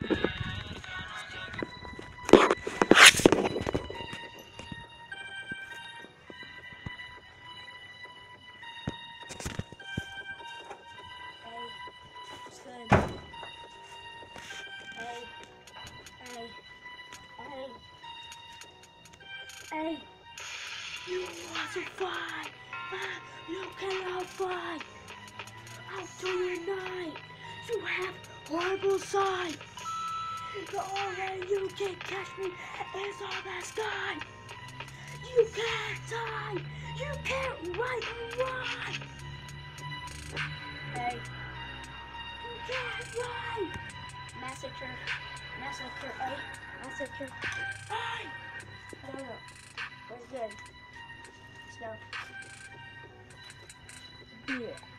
Hey, you want to fight? You cannot fight. I'll do you night. You have horrible sight. The only way you can catch me is on the sky. You can't die. You can't run and run. Hey, you can't run. Massacre. Massacre, hey. Massacre. Hey! I don't know. Where's good? Snow. Yeah.